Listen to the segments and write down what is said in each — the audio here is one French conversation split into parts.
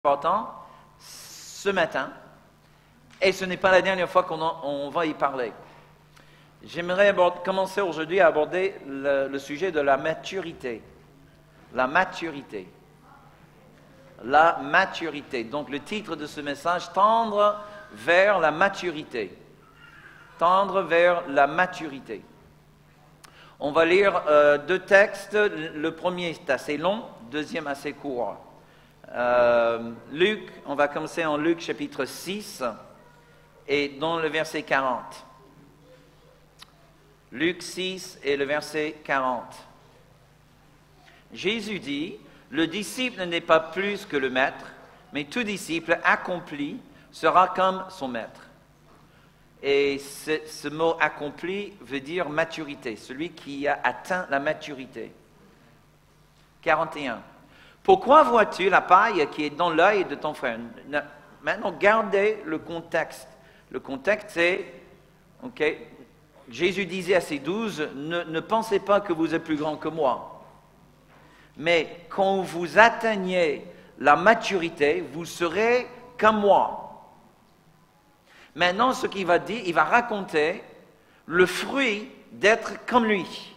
important ce matin, et ce n'est pas la dernière fois qu'on va y parler. J'aimerais commencer aujourd'hui à aborder le sujet de la maturité. La maturité. La maturité. Donc le titre de ce message, Tendre vers la maturité. Tendre vers la maturité. On va lire deux textes. Le premier est assez long, le deuxième assez court. Luc, on va commencer en Luc chapitre 6 et dans le verset 40. Luc 6 et le verset 40. Jésus dit, « Le disciple n'est pas plus que le maître, mais tout disciple accompli sera comme son maître. » Et ce mot « accompli » veut dire maturité, celui qui a atteint la maturité. 41. Pourquoi vois-tu la paille qui est dans l'œil de ton frère? Maintenant, gardez le contexte. Le contexte, c'est, Jésus disait à ses 12, ne pensez pas que vous êtes plus grand que moi. Mais quand vous atteignez la maturité, vous serez comme moi. Maintenant, ce qu'il va dire, il va raconter le fruit d'être comme lui.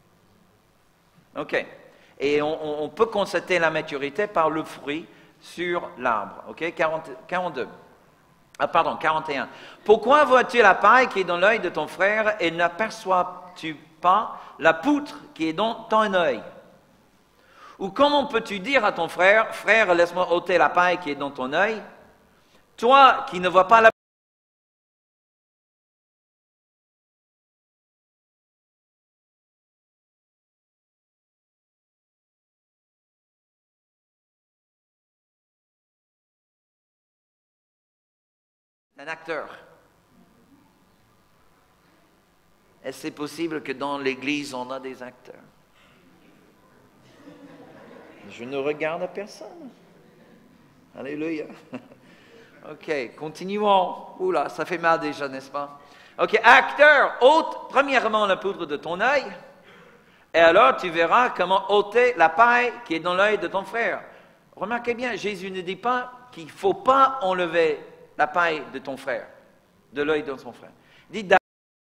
OK. Et on peut constater la maturité par le fruit sur l'arbre. OK? 41. Pourquoi vois-tu la paille qui est dans l'œil de ton frère et n'aperçois-tu pas la poutre qui est dans ton œil? Ou comment peux-tu dire à ton frère, frère, laisse-moi ôter la paille qui est dans ton œil, toi qui ne vois pas la un acteur. Est-ce que c'est possible que dans l'Église, on a des acteurs? Je ne regarde personne. Alléluia. OK, continuons. Oula, ça fait mal déjà, n'est-ce pas? OK, acteur, ôte premièrement la poudre de ton œil, et alors tu verras comment ôter la paille qui est dans l'œil de ton frère. Remarquez bien, Jésus ne dit pas qu'il ne faut pas enlever la paille de ton frère, de l'œil de son frère. Il dit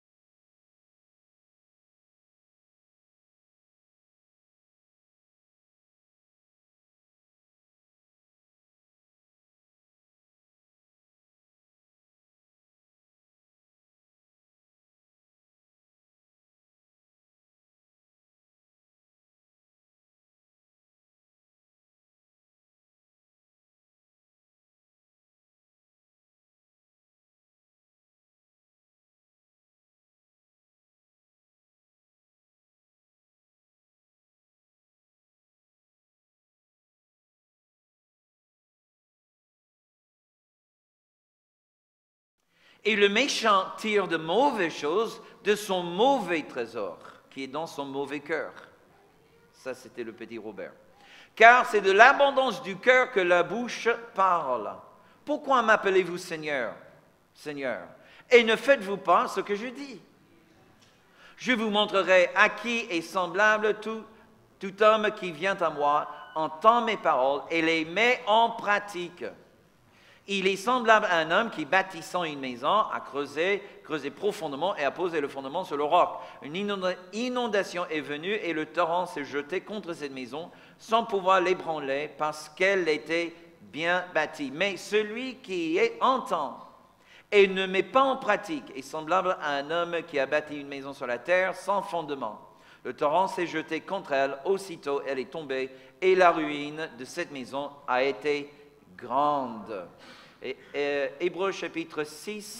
et le méchant tire de mauvaises choses de son mauvais trésor, qui est dans son mauvais cœur. Ça, c'était le petit Robert. Car c'est de l'abondance du cœur que la bouche parle. Pourquoi m'appelez-vous Seigneur, Seigneur, et ne faites-vous pas ce que je dis? Je vous montrerai à qui est semblable tout homme qui vient à moi, entend mes paroles et les met en pratique. Il est semblable à un homme qui, bâtissant une maison, a creusé profondément et a posé le fondement sur le roc. Une inondation est venue et le torrent s'est jeté contre cette maison sans pouvoir l'ébranler parce qu'elle était bien bâtie. Mais celui qui entend et ne met pas en pratique est semblable à un homme qui a bâti une maison sur la terre sans fondement. Le torrent s'est jeté contre elle, aussitôt elle est tombée et la ruine de cette maison a été grande. Hébreux chapitre 6,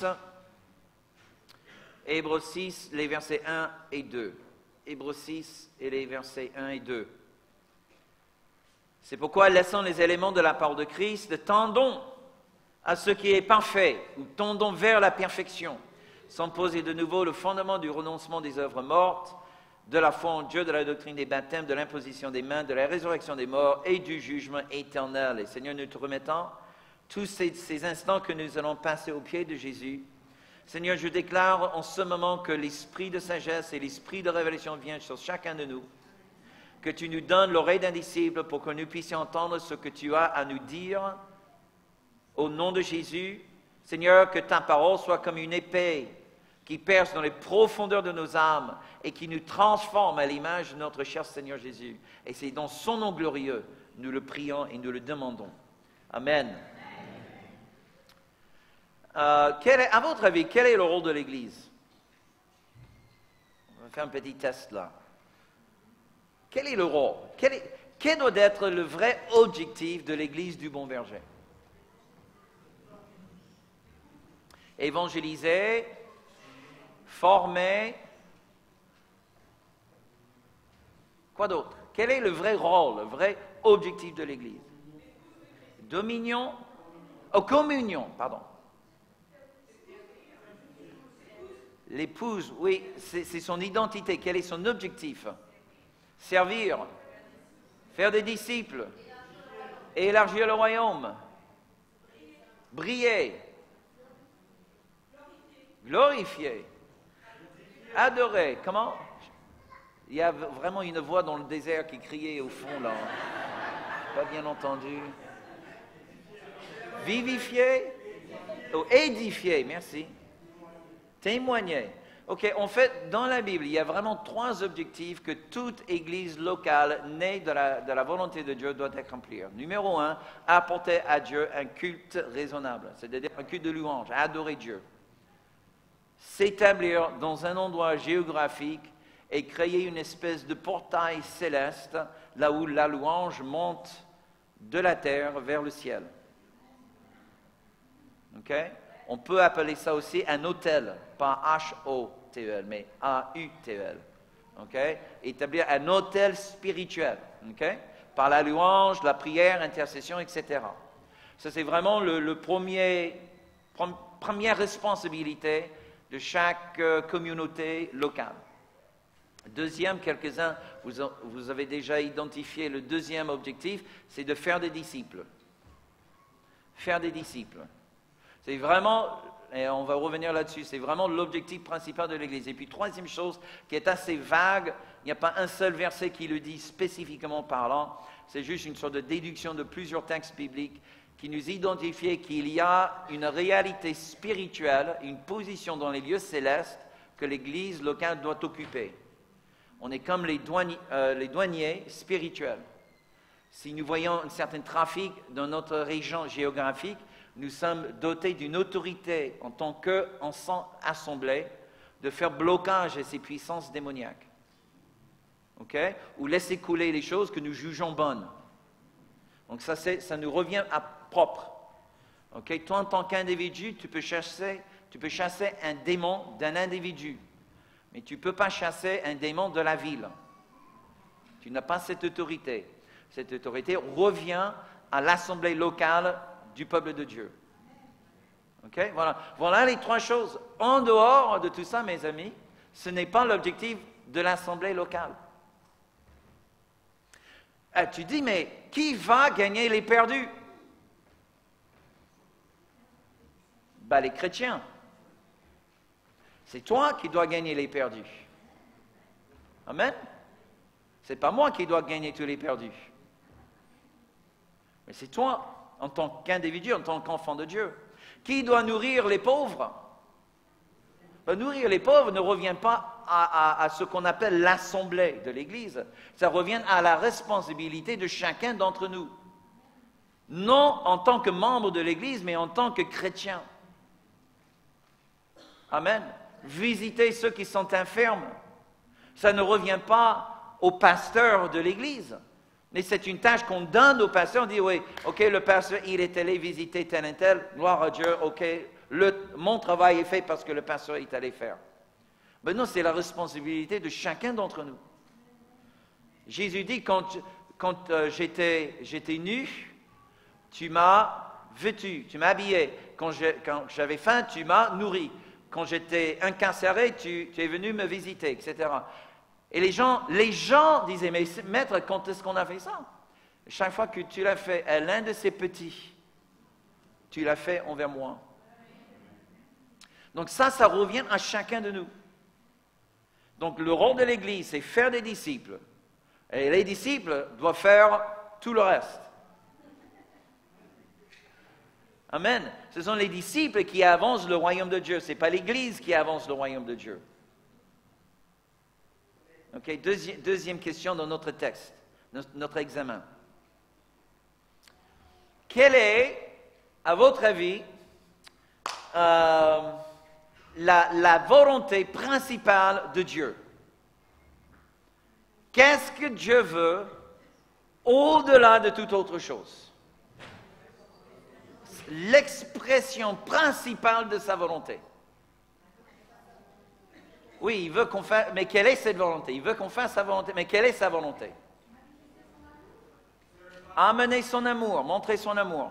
Hébreux 6, les versets 1 et 2. Hébreux 6 et les versets 1 et 2. C'est pourquoi, laissant les éléments de la part de Christ, tendons à ce qui est parfait, ou tendons vers la perfection, sans poser de nouveau le fondement du renoncement des œuvres mortes, de la foi en Dieu, de la doctrine des baptêmes, de l'imposition des mains, de la résurrection des morts et du jugement éternel. Et Seigneur, nous te remettons tous ces instants que nous allons passer au pied de Jésus. Seigneur, je déclare en ce moment que l'esprit de sagesse et l'esprit de révélation viennent sur chacun de nous. Que tu nous donnes l'oreille d'un disciple pour que nous puissions entendre ce que tu as à nous dire Au nom de Jésus, Seigneur, que ta parole soit comme une épée qui perce dans les profondeurs de nos âmes et qui nous transforme à l'image de notre cher Seigneur Jésus. Et c'est dans son nom glorieux, nous le prions et nous le demandons. Amen. À votre avis, quel est le rôle de l'Église? On va faire un petit test là. Quel est le rôle? Quel doit être le vrai objectif de l'Église du Bon Berger? Évangéliser, former. Quoi d'autre? Quel est le vrai rôle, le vrai objectif de l'Église? Dominion, communion, pardon. L'épouse, oui, c'est son identité. Quel est son objectif? Servir, faire des disciples, élargir le royaume, briller, glorifier, adorer. Comment? Il y a vraiment une voix dans le désert qui criait au fond, là. Pas bien entendu. Vivifier, édifier, merci. Témoigner. Ok, en fait, dans la Bible, il y a vraiment 3 objectifs que toute église locale née de la volonté de Dieu doit accomplir. Numéro 1, apporter à Dieu un culte raisonnable, c'est-à-dire un culte de louange, adorer Dieu. S'établir dans un endroit géographique et créer une espèce de portail céleste, là où la louange monte de la terre vers le ciel. Ok? On peut appeler ça aussi un autel, pas H-O-T-E-L, mais A-U-T-E-L. Okay? Établir un autel spirituel, okay? Par la louange, la prière, l'intercession, etc. Ça, c'est vraiment première responsabilité de chaque communauté locale. Deuxième, quelques-uns, vous avez déjà identifié le deuxième objectif, c'est de faire des disciples. Faire des disciples. C'est vraiment, et on va revenir là-dessus, c'est vraiment l'objectif principal de l'Église. Et puis, troisième chose qui est assez vague, il n'y a pas un seul verset qui le dit spécifiquement parlant, c'est juste une sorte de déduction de plusieurs textes bibliques qui nous identifient qu'il y a une réalité spirituelle, une position dans les lieux célestes que l'Église locale doit occuper. On est comme les douaniers spirituels. Si nous voyons un certain trafic dans notre région géographique, nous sommes dotés d'une autorité en tant qu'assemblée de faire blocage à ces puissances démoniaques. Okay? Ou laisser couler les choses que nous jugeons bonnes. Donc ça nous revient à propre. Okay? Toi, en tant qu'individu, tu peux chasser un démon d'un individu. Mais tu ne peux pas chasser un démon de la ville. Tu n'as pas cette autorité. Cette autorité revient à l'assemblée locale du peuple de Dieu. Okay? Voilà les 3 choses. En dehors de tout ça, mes amis, ce n'est pas l'objectif de l'assemblée locale. Tu dis, mais qui va gagner les perdus? Ben, les chrétiens. C'est toi qui dois gagner les perdus. Amen? Ce n'est pas moi qui dois gagner tous les perdus. Mais c'est toi, en tant qu'individu, en tant qu'enfant de Dieu. Qui doit nourrir les pauvres? Ben, nourrir les pauvres ne revient pas à ce qu'on appelle l'assemblée de l'Église. Ça revient à la responsabilité de chacun d'entre nous. Non en tant que membre de l'Église, mais en tant que chrétien. Amen. Visiter ceux qui sont infirmes. Ça ne revient pas au pasteur de l'Église. Mais c'est une tâche qu'on donne au pasteur. On dit, oui, ok, le pasteur, il est allé visiter tel et tel. Gloire à Dieu, ok, mon travail est fait parce que le pasteur est allé faire. Mais non, c'est la responsabilité de chacun d'entre nous. Jésus dit, quand j'étais nu, tu m'as vêtu, tu m'as habillé. Quand j'avais faim, tu m'as nourri. Quand j'étais incarcéré, tu es venu me visiter, etc. Et les gens disaient, mais maître, quand est-ce qu'on a fait ça? Chaque fois que tu l'as fait à l'un de ces petits, tu l'as fait envers moi. Donc ça revient à chacun de nous. Donc le rôle de l'Église, c'est faire des disciples. Et les disciples doivent faire tout le reste. Amen. Ce sont les disciples qui avancent le royaume de Dieu. Ce n'est pas l'Église qui avance le royaume de Dieu. Ok, deuxième question dans notre texte, notre examen. Quelle est, à votre avis, la volonté principale de Dieu? Qu'est-ce que Dieu veut au-delà de toute autre chose? L'expression principale de sa volonté. Oui, il veut qu'on fasse, mais quelle est cette volonté? Il veut qu'on fasse sa volonté, mais quelle est sa volonté? Amener son amour, montrer son amour.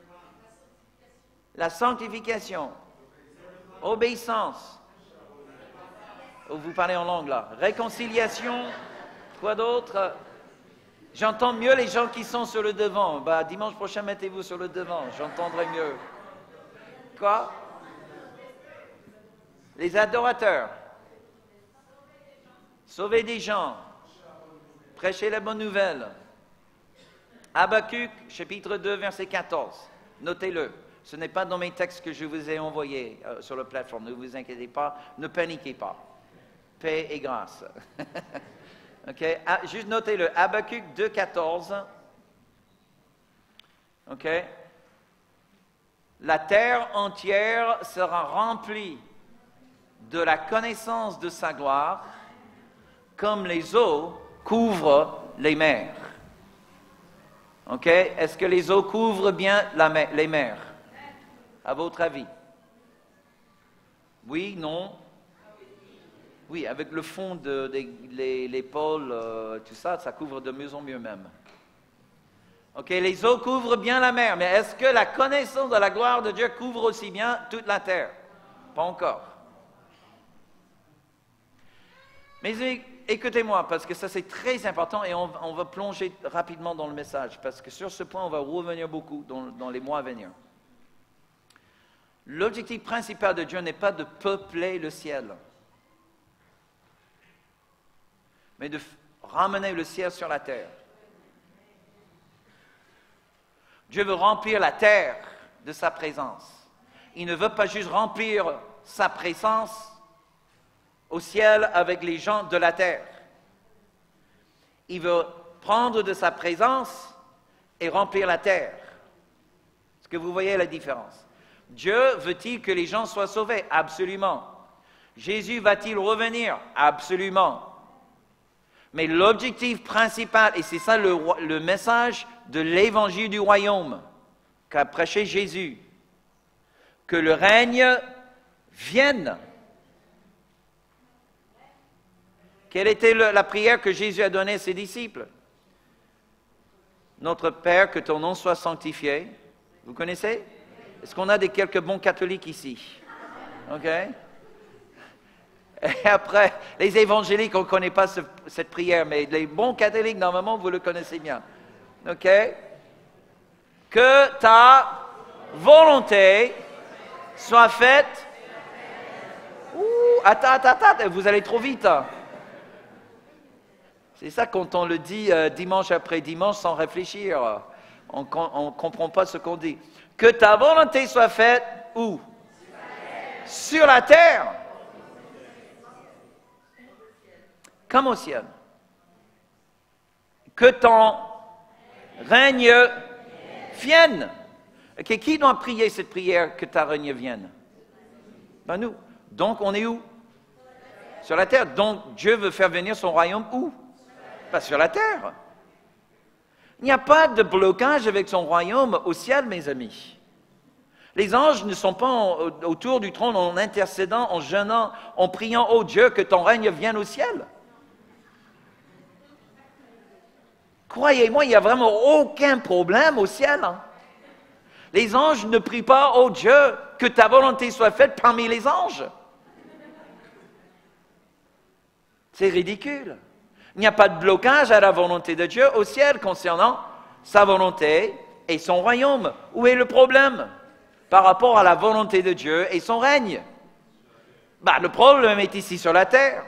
La sanctification, obéissance. Oh, vous parlez en langue là. Réconciliation, quoi d'autre? J'entends mieux les gens qui sont sur le devant. Dimanche prochain, mettez-vous sur le devant, j'entendrai mieux. Quoi? Les adorateurs. Sauver des gens. Prêcher la bonne nouvelle. Habakkuk, chapitre 2, verset 14. Notez-le. Ce n'est pas dans mes textes que je vous ai envoyés sur la plateforme. Ne vous inquiétez pas. Ne paniquez pas. Paix et grâce. OK? Juste notez-le. Habakkuk 2, 14. OK? La terre entière sera remplie de la connaissance de sa gloire, comme les eaux couvrent les mers. OK? Est-ce que les eaux couvrent bien les mers? À votre avis? Oui, non? Oui, avec le fond les pôles, tout ça, ça couvre de mieux en mieux même. OK, les eaux couvrent bien la mer, mais est-ce que la connaissance de la gloire de Dieu couvre aussi bien toute la terre? Pas encore. Mais écoutez-moi, parce que ça c'est très important et on va plonger rapidement dans le message, parce que sur ce point, on va revenir beaucoup dans les mois à venir. L'objectif principal de Dieu n'est pas de peupler le ciel, mais de ramener le ciel sur la terre. Dieu veut remplir la terre de sa présence. Il ne veut pas juste remplir sa présence au ciel avec les gens de la terre. Il veut prendre de sa présence et remplir la terre. Est-ce que vous voyez la différence? Dieu veut-il que les gens soient sauvés? Absolument. Jésus va-t-il revenir? Absolument. Mais l'objectif principal, et c'est ça le message de l'évangile du royaume qu'a prêché Jésus, que le règne vienne. Quelle était la prière que Jésus a donnée à ses disciples? Notre Père, que ton nom soit sanctifié. Vous connaissez? Est-ce qu'on a quelques bons catholiques ici? OK? Et après, les évangéliques, on ne connaît pas cette prière, mais les bons catholiques, normalement, vous le connaissez bien. OK? Que ta volonté soit faite. Attends, vous allez trop vite. C'est ça quand on le dit dimanche après dimanche sans réfléchir. On ne comprend pas ce qu'on dit. Que ta volonté soit faite où? Sur la terre. Comme au ciel. Que ton règne vienne. Okay, qui doit prier cette prière que ta règne vienne? Ben nous. Donc on est où? Sur la terre. Donc Dieu veut faire venir son royaume où? Pas sur la terre. Il n'y a pas de blocage avec son royaume au ciel, mes amis. Les anges ne sont pas autour du trône en intercédant, en jeûnant, en priant, « Oh Dieu, que ton règne vienne au ciel ». Croyez-moi, il n'y a vraiment aucun problème au ciel. Hein? Les anges ne prient pas, « Oh Dieu, que ta volonté soit faite parmi les anges ». C'est ridicule. Il n'y a pas de blocage à la volonté de Dieu au ciel concernant sa volonté et son royaume. Où est le problème par rapport à la volonté de Dieu et son règne? Le problème est ici sur la terre.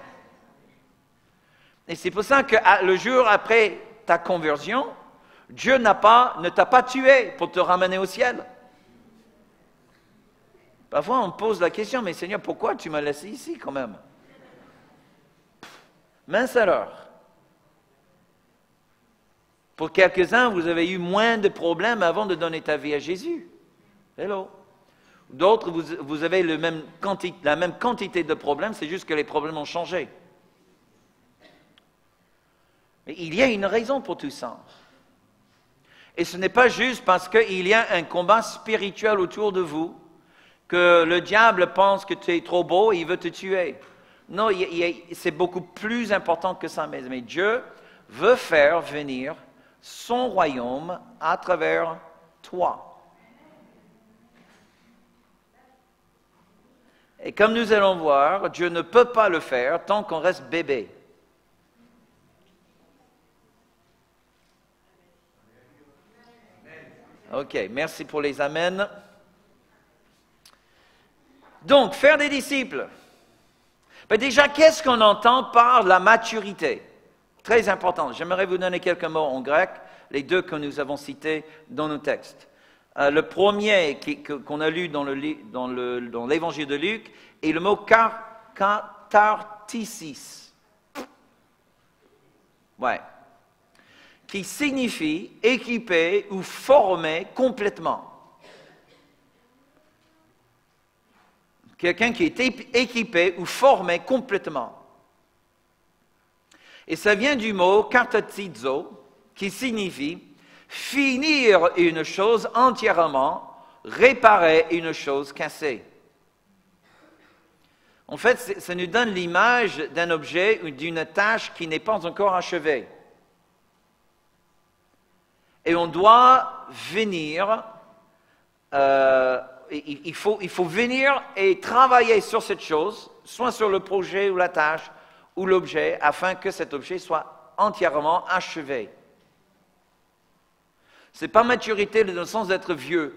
Et c'est pour ça que le jour après ta conversion, Dieu ne t'a pas tué pour te ramener au ciel. Parfois, on pose la question, mais Seigneur, pourquoi tu m'as laissé ici quand même? Mince alors. Pour quelques-uns, vous avez eu moins de problèmes avant de donner ta vie à Jésus. Hello. D'autres, vous avez la même quantité de problèmes, c'est juste que les problèmes ont changé. Mais il y a une raison pour tout ça. Et ce n'est pas juste parce qu'il y a un combat spirituel autour de vous que le diable pense que tu es trop beau et il veut te tuer. Non, c'est beaucoup plus important que ça, mes amis. Dieu veut faire venir son royaume à travers toi. Et comme nous allons voir, Dieu ne peut pas le faire tant qu'on reste bébé. Ok, merci pour les amens. Donc, faire des disciples. Ben déjà, qu'est-ce qu'on entend par la maturité? Très important. J'aimerais vous donner quelques mots en grec, les deux que nous avons cités dans nos textes. Le premier qu'on a lu dans l'évangile de Luc est le mot kathartisis. Ouais. Qui signifie équiper ou former complètement. Quelqu'un qui est équipé ou formé complètement. Et ça vient du mot katatizo, qui signifie finir une chose entièrement, réparer une chose cassée. En fait, ça nous donne l'image d'un objet ou d'une tâche qui n'est pas encore achevée. Et on doit venir, il faut venir et travailler sur cette chose, soit sur le projet ou la tâche ou l'objet, afin que cet objet soit entièrement achevé. Ce n'est pas maturité dans le sens d'être vieux.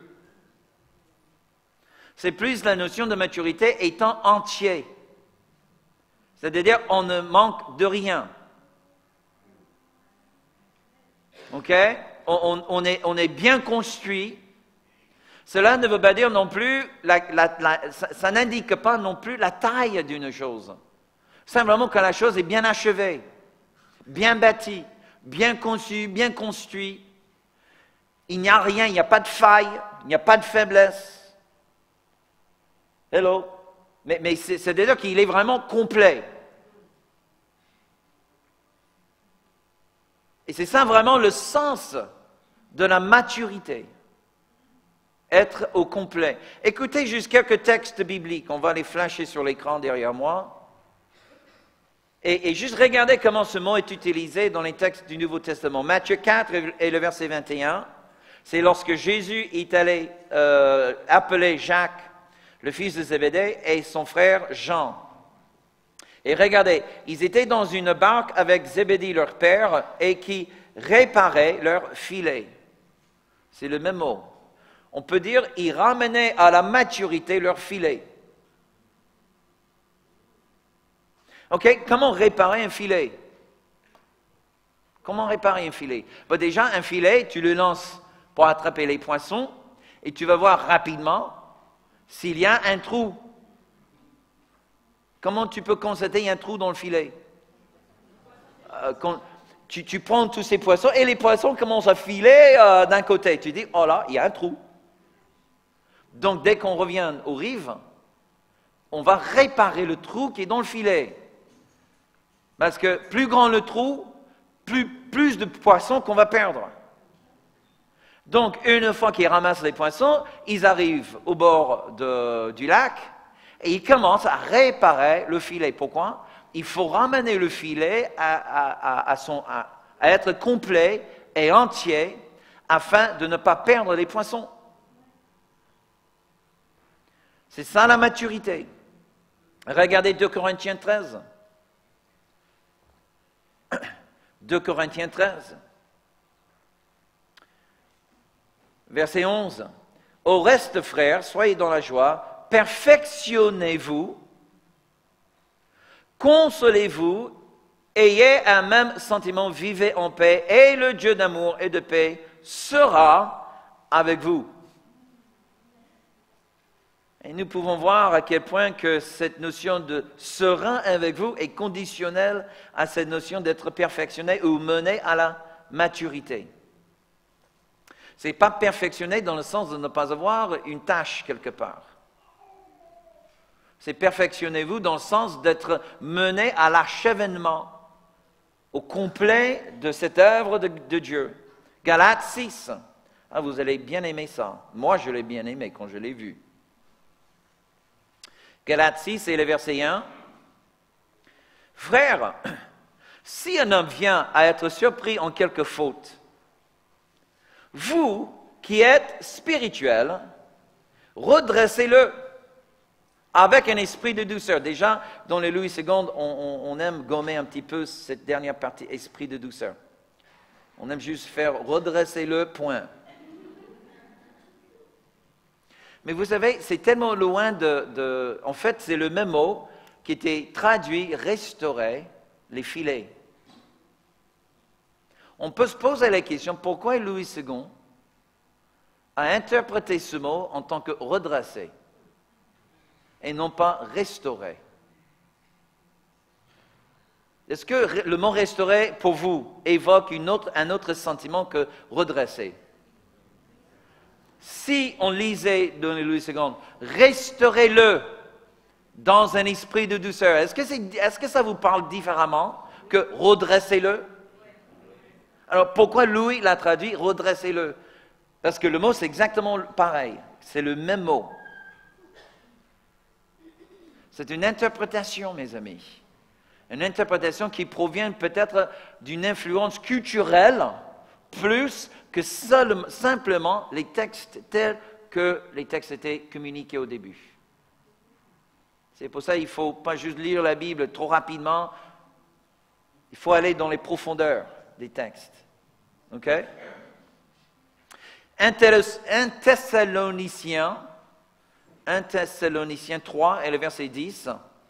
C'est plus la notion de maturité étant entier. C'est-à-dire, on ne manque de rien. OK? On est bien construit. Cela ne veut pas dire non plus, ça n'indique pas non plus la taille d'une chose. Simplement que la chose est bien achevée, bien bâtie, bien conçue, bien construite. Il n'y a rien, il n'y a pas de faille, il n'y a pas de faiblesse. Hello? Mais c'est-à-dire qu'il est vraiment complet. Et c'est ça vraiment le sens de la maturité. Être au complet. Écoutez juste quelques textes bibliques. On va les flasher sur l'écran derrière moi. Et juste regardez comment ce mot est utilisé dans les textes du Nouveau Testament. Matthieu 4 et le verset 21. C'est lorsque Jésus est allé appeler Jacques, le fils de Zébédée, et son frère Jean. Et regardez, ils étaient dans une barque avec Zébédée, leur père, et qui réparait leur filet. C'est le même mot. On peut dire, ils ramenaient à la maturité leur filet. OK, comment réparer un filet? Comment réparer un filet? Ben déjà, un filet, tu le lances pour attraper les poissons, et tu vas voir rapidement s'il y a un trou. Comment tu peux constater qu'il y a un trou dans le filet? Tu prends tous ces poissons et les poissons commencent à filer d'un côté. Tu dis, oh là, il y a un trou. Donc, dès qu'on revient aux rives, on va réparer le trou qui est dans le filet. Parce que plus grand le trou, plus de poissons qu'on va perdre. Donc, une fois qu'ils ramassent les poissons, ils arrivent au bord du lac et ils commencent à réparer le filet. Pourquoi? Il faut ramener le filet à être complet et entier afin de ne pas perdre les poissons. C'est ça la maturité. Regardez 2 Corinthiens 13. 2 Corinthiens 13. Verset 11. Au reste, frères, soyez dans la joie, perfectionnez-vous, consolez-vous, ayez un même sentiment, vivez en paix, et le Dieu d'amour et de paix sera avec vous. Et nous pouvons voir à quel point que cette notion de serein avec vous est conditionnelle à cette notion d'être perfectionné ou mené à la maturité. Ce n'est pas perfectionné dans le sens de ne pas avoir une tâche quelque part. C'est perfectionnez-vous dans le sens d'être mené à l'achèvement, au complet de cette œuvre de Dieu. Galates 6. Ah, vous allez bien aimer ça. Moi, je l'ai bien aimé quand je l'ai vu. Galates 6 et le verset 1. Frères, si un homme vient à être surpris en quelque faute, vous qui êtes spirituels, redressez-le avec un esprit de douceur. Déjà, dans les Louis II, on aime gommer un petit peu cette dernière partie, esprit de douceur. On aime juste faire redresser-le, point. Mais vous savez, c'est tellement loin En fait, c'est le même mot qui était traduit, restaurer les filets. On peut se poser la question, pourquoi Louis II a interprété ce mot en tant que redresser et non pas restaurer? Est-ce que le mot restaurer, pour vous, évoque un autre sentiment que redresser? Si on lisait dans les Louis II, restaurez-le dans un esprit de douceur, est-ce que ça vous parle différemment que redressez-le? Alors pourquoi Louis l'a traduit redressez-le? Parce que le mot c'est exactement pareil, c'est le même mot. C'est une interprétation, mes amis. Une interprétation qui provient peut-être d'une influence culturelle plus que simplement les textes tels que les textes étaient communiqués au début. C'est pour ça qu'il ne faut pas juste lire la Bible trop rapidement, il faut aller dans les profondeurs des textes. OK? 1 Thessaloniciens 3 et le verset 10.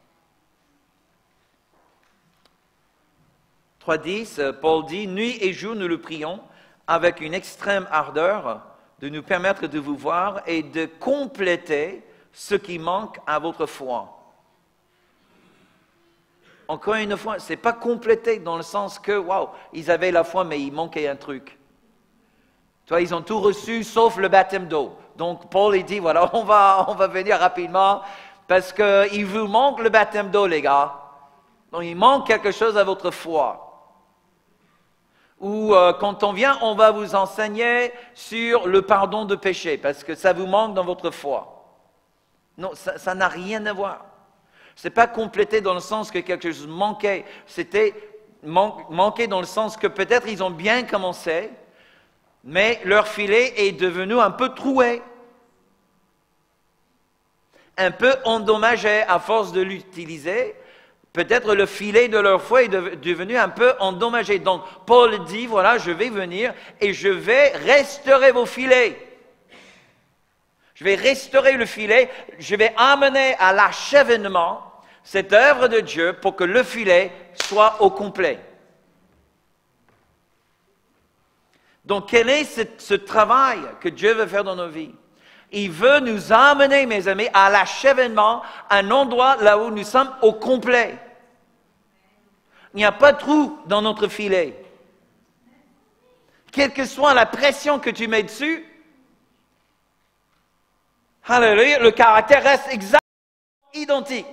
3.10, Paul dit, « Nuit et jour, nous le prions, avec une extrême ardeur, de nous permettre de vous voir et de compléter ce qui manque à votre foi. » Encore une fois, ce n'est pas complété dans le sens que, waouh, ils avaient la foi, mais il manquait un truc. Toi, ils ont tout reçu, sauf le baptême d'eau. Donc, Paul, il dit, voilà, on va venir rapidement, parce qu'il vous manque le baptême d'eau, les gars. Donc, il manque quelque chose à votre foi. Ou quand on vient, on va vous enseigner sur le pardon de péché, parce que ça vous manque dans votre foi. Non, ça n'a rien à voir. Ce n'est pas complété dans le sens que quelque chose manquait, c'était manqué dans le sens que peut-être ils ont bien commencé, mais leur filet est devenu un peu troué, un peu endommagé à force de l'utiliser. Peut-être le filet de leur foi est devenu un peu endommagé. Donc, Paul dit, voilà, je vais venir et je vais restaurer vos filets. Je vais restaurer le filet, je vais amener à l'achèvement cette œuvre de Dieu pour que le filet soit au complet. Donc, quel est ce travail que Dieu veut faire dans nos vies? Il veut nous amener, mes amis, à l'achèvement, un endroit là où nous sommes au complet. Il n'y a pas de trou dans notre filet. Quelle que soit la pression que tu mets dessus, alléluia, le caractère reste exactement identique.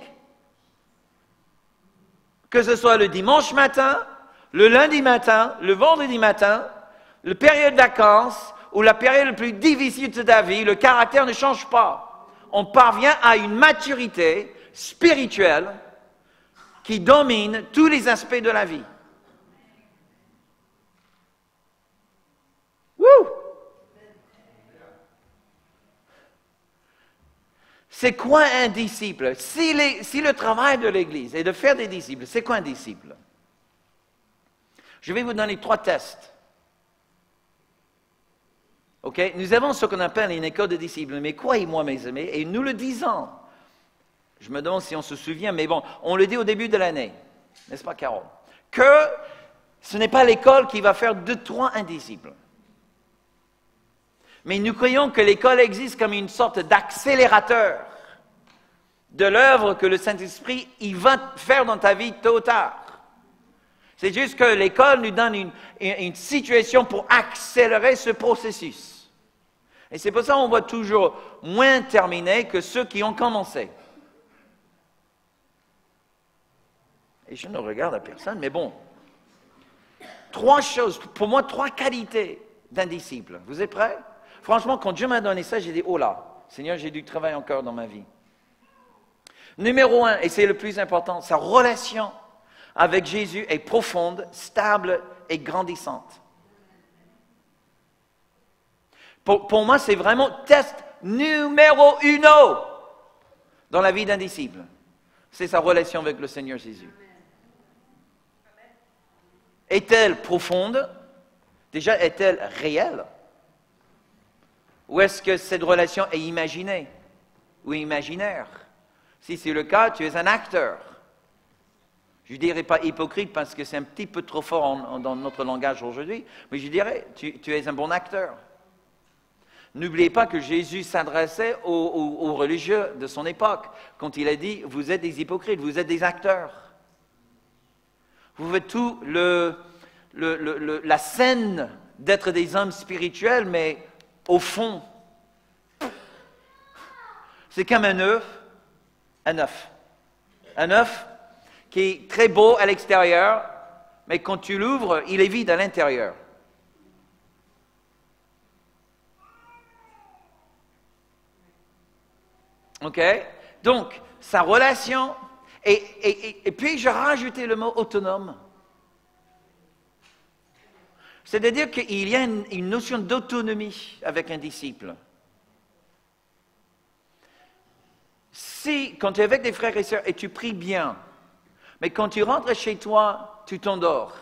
Que ce soit le dimanche matin, le lundi matin, le vendredi matin, la période de vacances ou la période la plus difficile de ta vie, le caractère ne change pas. On parvient à une maturité spirituelle qui domine tous les aspects de la vie. Wouh! C'est quoi un disciple? Si le travail de l'Église est de faire des disciples, c'est quoi un disciple? Je vais vous donner 3 tests. OK? Nous avons ce qu'on appelle une école de disciples, mais croyez-moi, mes amis, et nous le disons. Je me demande si on se souvient, mais bon, on le dit au début de l'année, n'est-ce pas, Carole? Que ce n'est pas l'école qui va faire de toi un disciple. Mais nous croyons que l'école existe comme une sorte d'accélérateur de l'œuvre que le Saint-Esprit il va faire dans ta vie tôt ou tard. C'est juste que l'école nous donne une situation pour accélérer ce processus. Et c'est pour ça qu'on voit toujours moins terminer que ceux qui ont commencé. Et je ne regarde à personne, mais bon. 3 choses, pour moi, 3 qualités d'un disciple. Vous êtes prêts? Franchement, quand Dieu m'a donné ça, j'ai dit, oh là, Seigneur, j'ai du travail encore dans ma vie. Numéro 1, et c'est le plus important, sa relation avec Jésus est profonde, stable et grandissante. Pour moi, c'est vraiment test numéro 1 dans la vie d'un disciple. C'est sa relation avec le Seigneur Jésus. Est-elle profonde? Déjà, est-elle réelle? Ou est-ce que cette relation est imaginée ou imaginaire? Si c'est le cas, tu es un acteur. Je ne dirais pas hypocrite parce que c'est un petit peu trop fort dans notre langage aujourd'hui, mais je dirais, tu es un bon acteur. N'oubliez pas que Jésus s'adressait aux religieux de son époque quand il a dit, vous êtes des hypocrites, vous êtes des acteurs. Vous faites tout la scène d'être des hommes spirituels, mais au fond, c'est comme un œuf. Un œuf qui est très beau à l'extérieur, mais quand tu l'ouvres, il est vide à l'intérieur. OK? Donc, sa relation, et puis je rajoutais le mot autonome. C'est-à-dire qu'il y a une notion d'autonomie avec un disciple. Si, quand tu es avec des frères et sœurs et tu pries bien, mais quand tu rentres chez toi, tu t'endors.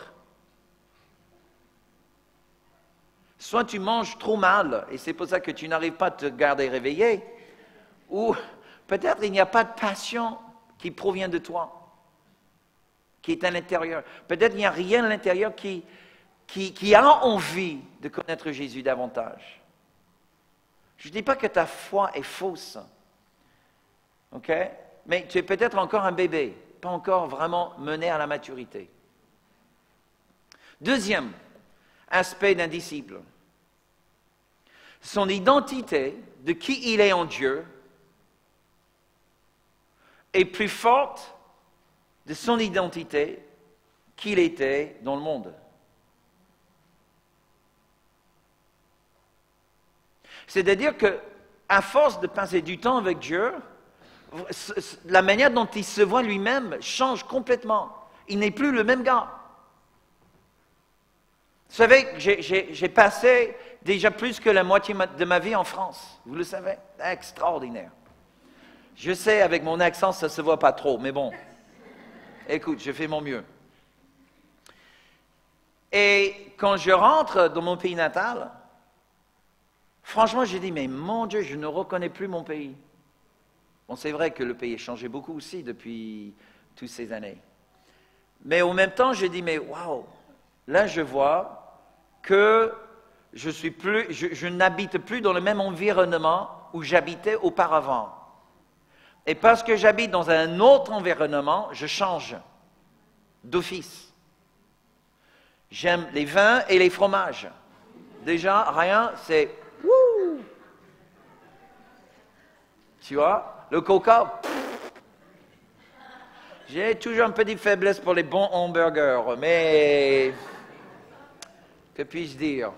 Soit tu manges trop mal, et c'est pour ça que tu n'arrives pas à te garder réveillé, ou peut-être il n'y a pas de passion qui provient de toi, qui est à l'intérieur. Peut-être il n'y a rien à l'intérieur qui a envie de connaître Jésus davantage. Je ne dis pas que ta foi est fausse, ok? Mais tu es peut-être encore un bébé, pas encore vraiment mené à la maturité. Deuxième aspect d'un disciple, son identité de qui il est en Dieu est plus forte de son identité qu'il était dans le monde. C'est-à-dire qu'à force de passer du temps avec Dieu, la manière dont il se voit lui-même change complètement. Il n'est plus le même gars. Vous savez, j'ai passé déjà plus que la moitié de ma vie en France. Vous le savez? Extraordinaire. Je sais, avec mon accent, ça ne se voit pas trop, mais bon. Écoute, je fais mon mieux. Et quand je rentre dans mon pays natal, franchement, j'ai dit, mais mon Dieu, je ne reconnais plus mon pays. Bon, c'est vrai que le pays a changé beaucoup aussi depuis toutes ces années. Mais en même temps, j'ai dit, mais waouh, là je vois que je n'habite plus dans le même environnement où j'habitais auparavant. Et parce que j'habite dans un autre environnement, je change d'office. J'aime les vins et les fromages. Déjà, rien, c'est... Wouh! Tu vois, le coca, j'ai toujours une petite faiblesse pour les bons hamburgers, mais que puis-je dire?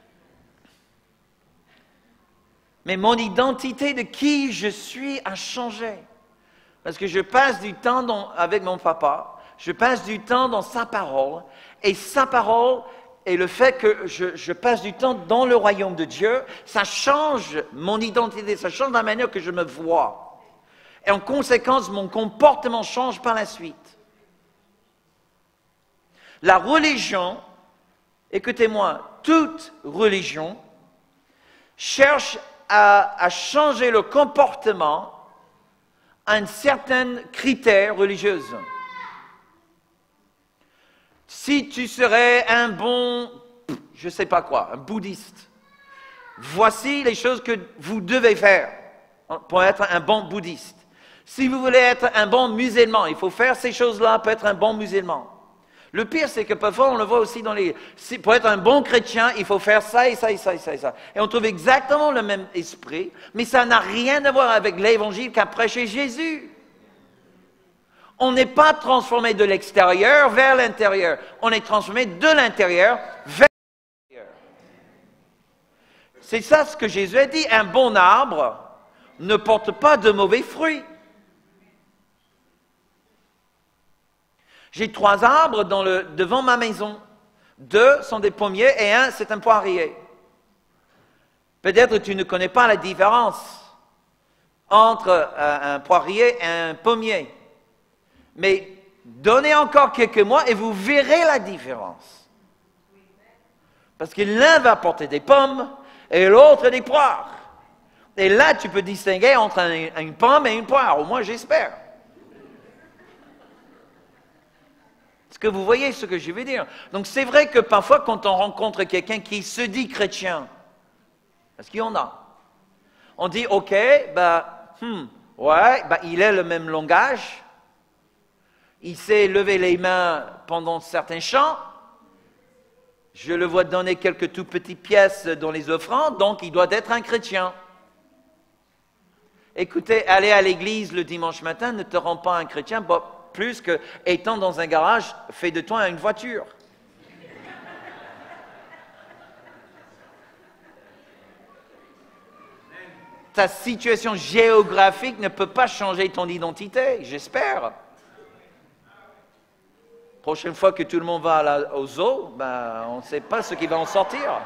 Mais mon identité de qui je suis a changé. Parce que je passe du temps avec mon papa, je passe du temps dans sa parole, et sa parole et le fait que je passe du temps dans le royaume de Dieu, ça change mon identité, ça change la manière que je me vois. Et en conséquence, mon comportement change par la suite. La religion, écoutez-moi, toute religion cherche à changer le comportement à un certain critère religieux. Si tu serais un bon, je ne sais pas quoi, un bouddhiste, voici les choses que vous devez faire pour être un bon bouddhiste. Si vous voulez être un bon musulman, il faut faire ces choses-là pour être un bon musulman. Le pire, c'est que parfois, on le voit aussi dans les... Pour être un bon chrétien, il faut faire ça et ça et ça et ça et ça. Et on trouve exactement le même esprit, mais ça n'a rien à voir avec l'évangile qu'a prêché Jésus. On n'est pas transformé de l'extérieur vers l'intérieur. On est transformé de l'intérieur vers l'extérieur. C'est ça ce que Jésus a dit. Un bon arbre ne porte pas de mauvais fruits. J'ai 3 arbres devant ma maison. 2 sont des pommiers et 1, c'est un poirier. Peut-être tu ne connais pas la différence entre un poirier et un pommier. Mais donnez encore quelques mois et vous verrez la différence. Parce que l'un va porter des pommes et l'autre des poires. Et là, tu peux distinguer entre une pomme et une poire, au moins j'espère. Est-ce que vous voyez ce que je veux dire? Donc c'est vrai que parfois quand on rencontre quelqu'un qui se dit chrétien, parce qu'il y en a, on dit ok, ouais, il a le même langage, il sait lever les mains pendant certains chants, je le vois donner quelques tout petites pièces dans les offrandes, donc il doit être un chrétien. Écoutez, aller à l'église le dimanche matin ne te rend pas un chrétien, plus que étant dans un garage, fait de toi une voiture. Ta situation géographique ne peut pas changer ton identité, j'espère. Prochaine fois que tout le monde va au zoo, on ne sait pas ce qui va en sortir.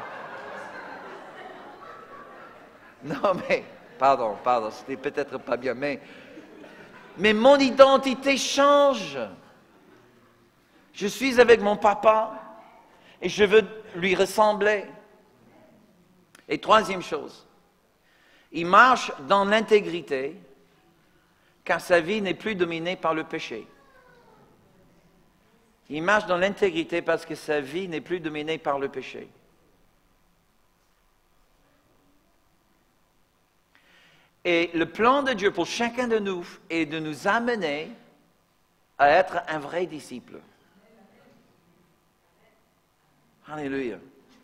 Non mais, pardon, c'était peut-être pas bien, mais mon identité change. Je suis avec mon papa et je veux lui ressembler. Et 3e chose, il marche dans l'intégrité car sa vie n'est plus dominée par le péché. Il marche dans l'intégrité parce que sa vie n'est plus dominée par le péché. Et le plan de Dieu pour chacun de nous est de nous amener à être un vrai disciple. Alléluia.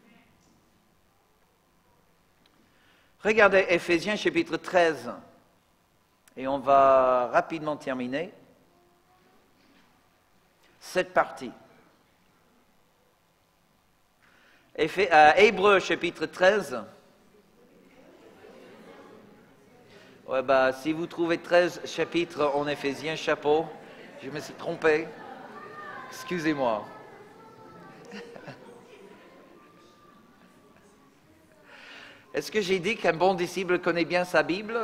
Regardez Éphésiens chapitre 13. Et on va rapidement terminer cette partie. Hébreux chapitre 13. Ouais, si vous trouvez 13 chapitres en Éphésiens, chapeau, je me suis trompé. Excusez-moi. Est-ce que j'ai dit qu'un bon disciple connaît bien sa Bible?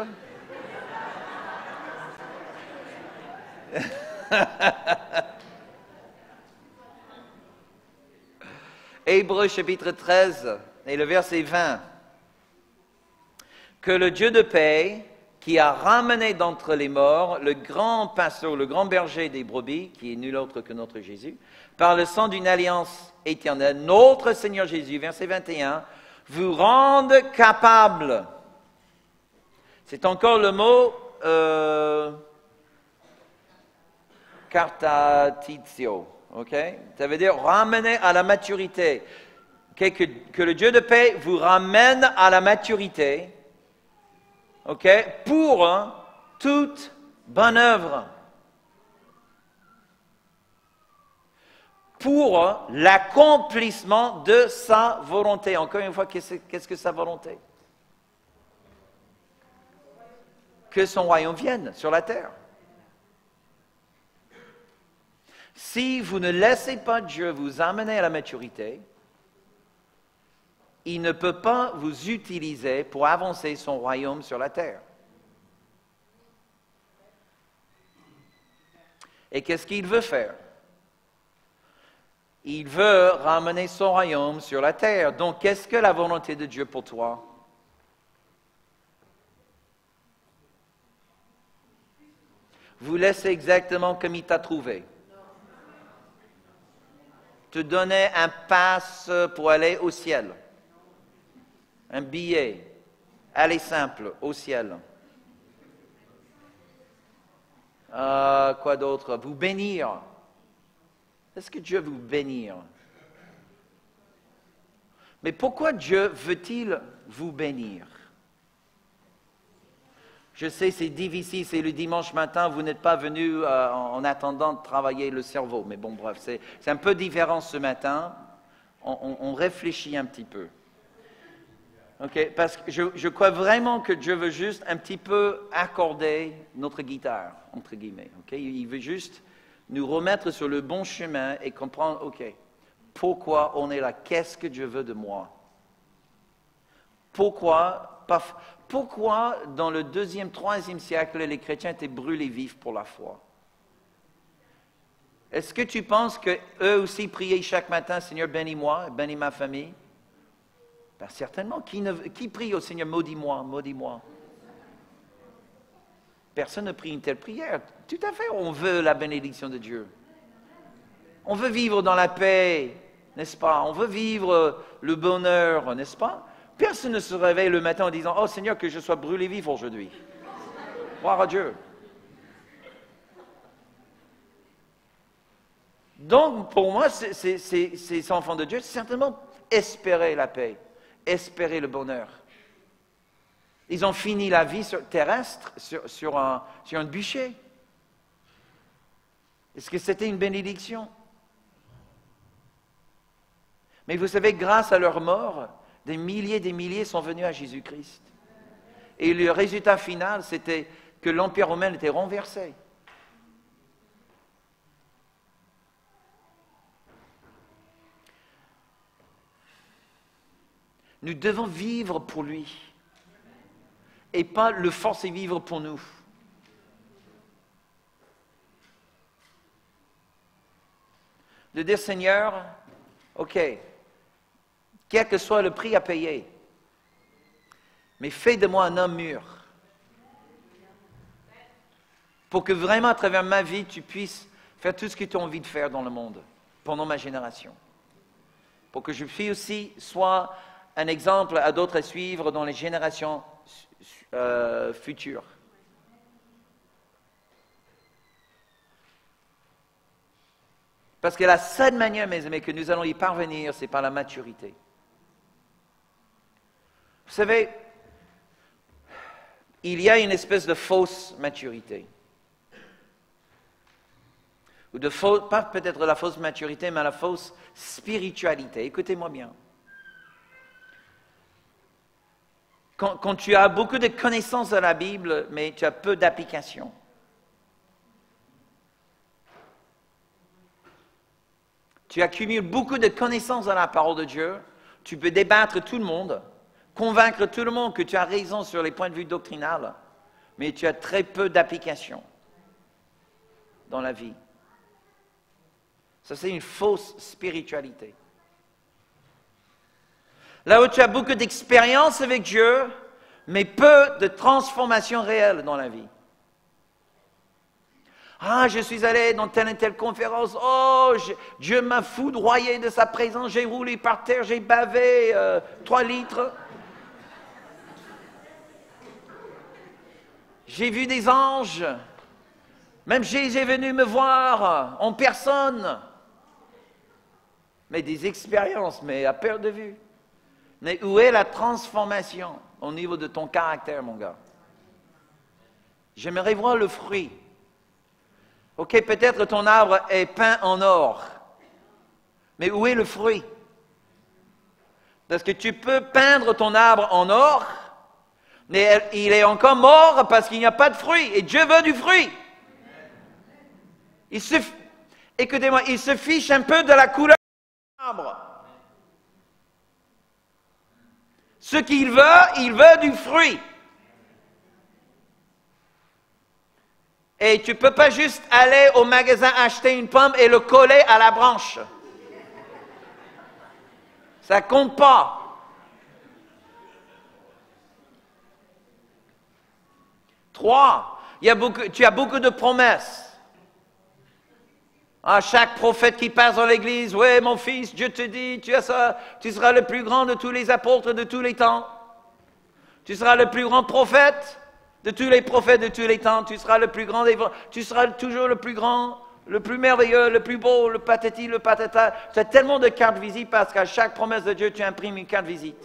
Hébreux chapitre 13 et le verset 20. Que le Dieu de paix, qui a ramené d'entre les morts le grand pasteur, le grand berger des brebis, qui est nul autre que notre Jésus, par le sang d'une alliance éternelle, notre Seigneur Jésus, verset 21, vous rende capable. C'est encore le mot kartatitio, ok? Ça veut dire ramener à la maturité. Que le Dieu de paix vous ramène à la maturité, ok? Pour toute bonne œuvre. Pour l'accomplissement de sa volonté. Encore une fois, qu'est-ce que sa volonté? Que son royaume vienne sur la terre. Si vous ne laissez pas Dieu vous amener à la maturité, il ne peut pas vous utiliser pour avancer son royaume sur la terre. Et qu'est-ce qu'il veut faire? Il veut ramener son royaume sur la terre. Donc, qu'est-ce que la volonté de Dieu pour toi? Vous laissez exactement comme il t'a trouvé. Te donner un pass pour aller au ciel. Un billet. Aller simple au ciel. Quoi d'autre? Vous bénir. Est-ce que Dieu veut vous bénir? Mais pourquoi Dieu veut-il vous bénir? Je sais, c'est difficile, c'est le dimanche matin, vous n'êtes pas venu en attendant de travailler le cerveau. Mais bon, bref, c'est un peu différent ce matin. On réfléchit un petit peu. Okay? Parce que je crois vraiment que Dieu veut juste un petit peu accorder notre guitare, entre guillemets. Okay? Il veut juste nous remettre sur le bon chemin et comprendre, OK, pourquoi on est là? Qu'est-ce que Dieu veut de moi? Pourquoi dans le 2e, 3e siècle, les chrétiens étaient brûlés vifs pour la foi? Est-ce que tu penses qu'eux aussi priaient chaque matin, Seigneur, bénis-moi, bénis ma famille? Ben, certainement. Qui prie au Seigneur, maudis-moi, maudis-moi? Personne ne prie une telle prière. Tout à fait, on veut la bénédiction de Dieu. On veut vivre dans la paix, n'est-ce pas? On veut vivre le bonheur, n'est-ce pas? Personne ne se réveille le matin en disant « Oh Seigneur, que je sois brûlé vif aujourd'hui. » Gloire à Dieu. Donc, pour moi, ces enfants de Dieu, c'est certainement espérer la paix, espérer le bonheur. Ils ont fini la vie terrestre sur un bûcher. Est-ce que c'était une bénédiction? Mais vous savez, grâce à leur mort, des milliers sont venus à Jésus-Christ. Et le résultat final, c'était que l'Empire romain était renversé. Nous devons vivre pour lui et pas le forcer vivre pour nous. De dire, Seigneur, OK, quel que soit le prix à payer, mais fais de moi un homme mûr. Pour que vraiment, à travers ma vie, tu puisses faire tout ce que tu as envie de faire dans le monde, pendant ma génération. Pour que je puisse aussi soit un exemple à d'autres à suivre dans les générations futures. Parce que la seule manière, mes amis, que nous allons y parvenir, c'est par la maturité. Vous savez, il y a une espèce de fausse maturité. Ou pas peut-être la fausse maturité, mais la fausse spiritualité. Écoutez-moi bien. Quand tu as beaucoup de connaissances de la Bible, mais tu as peu d'application. Tu accumules beaucoup de connaissances dans la parole de Dieu, tu peux débattre tout le monde, convaincre tout le monde que tu as raison sur les points de vue doctrinaux, mais tu as très peu d'application dans la vie. Ça, c'est une fausse spiritualité. Là où tu as beaucoup d'expérience avec Dieu, mais peu de transformation réelle dans la vie. Ah, je suis allé dans telle et telle conférence. Oh, Dieu m'a foudroyé de sa présence. J'ai roulé par terre, j'ai bavé 3 litres. J'ai vu des anges. Même Jésus est venu me voir en personne. Mais des expériences, mais à perte de vue. Mais où est la transformation au niveau de ton caractère, mon gars? J'aimerais voir le fruit. OK, peut-être ton arbre est peint en or. Mais où est le fruit? Parce que tu peux peindre ton arbre en or, mais il est encore mort parce qu'il n'y a pas de fruit. Et Dieu veut du fruit. Écoutez-moi, il se fiche un peu de la couleur de l'arbre. Ce qu'il veut, il veut du fruit. Et tu ne peux pas juste aller au magasin acheter une pomme et le coller à la branche. Ça ne compte pas. Trois, tu as beaucoup de promesses. Ah, chaque prophète qui passe dans l'église, oui, mon fils, Dieu te dit, tu seras le plus grand de tous les apôtres de tous les temps. Tu seras le plus grand prophète De tous les prophètes de tous les temps, tu seras le plus grand des... Tu seras toujours le plus grand, le plus merveilleux, le plus beau, le patati, le patata. Tu as tellement de cartes visites parce qu'à chaque promesse de Dieu, tu imprimes une carte visite.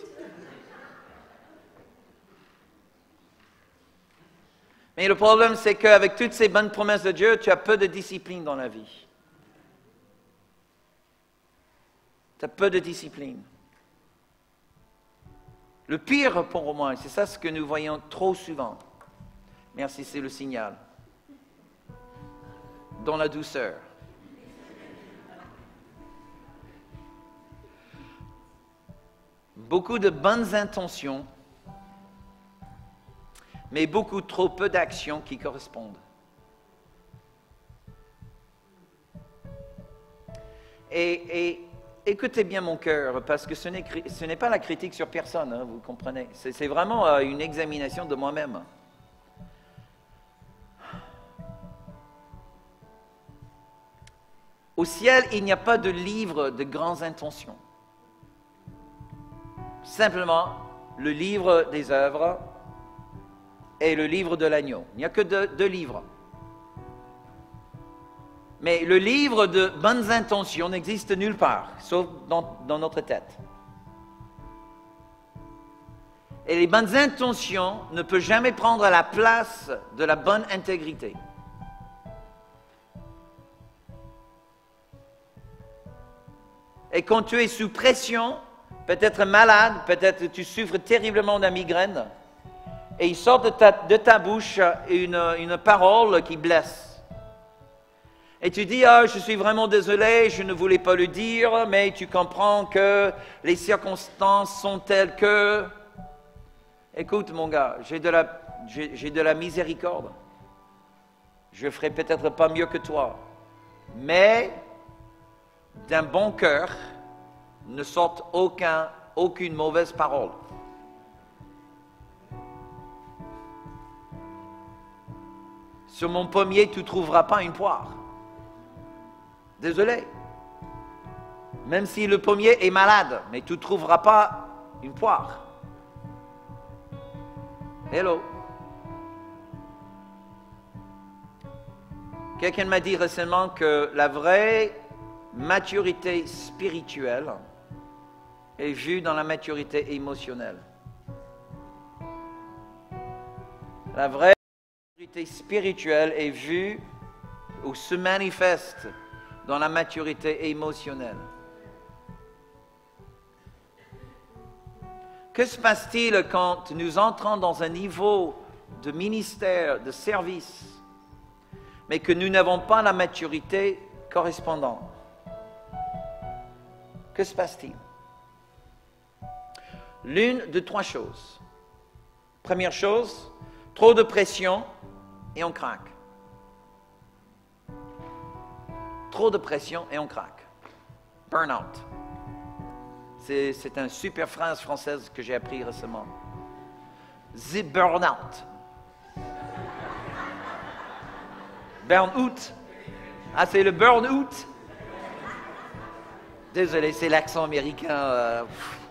Mais le problème, c'est qu'avec toutes ces bonnes promesses de Dieu, tu as peu de discipline dans la vie. Tu as peu de discipline. Le pire pour moi, c'est ça ce que nous voyons trop souvent. Merci, c'est le signal. Dans la douceur. Beaucoup de bonnes intentions, mais beaucoup trop peu d'actions qui correspondent. Et écoutez bien mon cœur, parce que ce n'est pas la critique sur personne, hein, vous comprenez. C'est vraiment une examination de moi-même. Au ciel, il n'y a pas de livre de grandes intentions. Simplement, le livre des œuvres et le livre de l'agneau. Il n'y a que deux livres. Mais le livre de bonnes intentions n'existe nulle part, sauf dans notre tête. Et les bonnes intentions ne peuvent jamais prendre la place de la bonne intégrité. Et quand tu es sous pression, peut-être malade, peut-être tu souffres terriblement de migraine, et il sort de ta bouche une parole qui blesse. Et tu dis, je suis vraiment désolé, je ne voulais pas le dire, mais tu comprends que les circonstances sont telles que... Écoute mon gars, j'ai de la miséricorde. Je ferai peut-être pas mieux que toi, mais d'un bon cœur ne sorte aucune mauvaise parole. Sur mon pommier, tu ne trouveras pas une poire. Désolé. Même si le pommier est malade, mais tu ne trouveras pas une poire. Hello. Quelqu'un m'a dit récemment que la vraie maturité spirituelle est vue dans la maturité émotionnelle. La vraie maturité spirituelle est vue ou se manifeste dans la maturité émotionnelle. Que se passe-t-il quand nous entrons dans un niveau de ministère, de service, mais que nous n'avons pas la maturité correspondante? Que se passe-t-il? L'une de trois choses. Première chose, trop de pression et on craque. Trop de pression et on craque. Burnout. C'est une super phrase française que j'ai appris récemment. The burnout. Burnout. Ah, c'est le burnout. Désolé, c'est l'accent américain.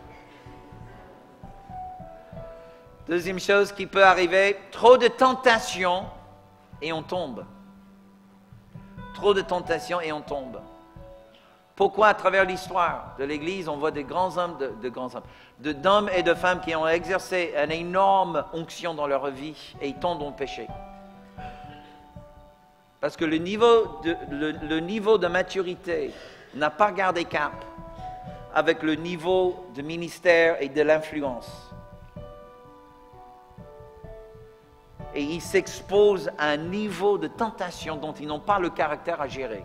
Deuxième chose qui peut arriver, trop de tentation et on tombe. Trop de tentation et on tombe. Pourquoi à travers l'histoire de l'Église, on voit des grands hommes, d'hommes et de femmes qui ont exercé une énorme onction dans leur vie et ils tombent dans le péché? Parce que le niveau de maturité n'a pas gardé cap avec le niveau de ministère et de l'influence. Et ils s'exposent à un niveau de tentation dont ils n'ont pas le caractère à gérer.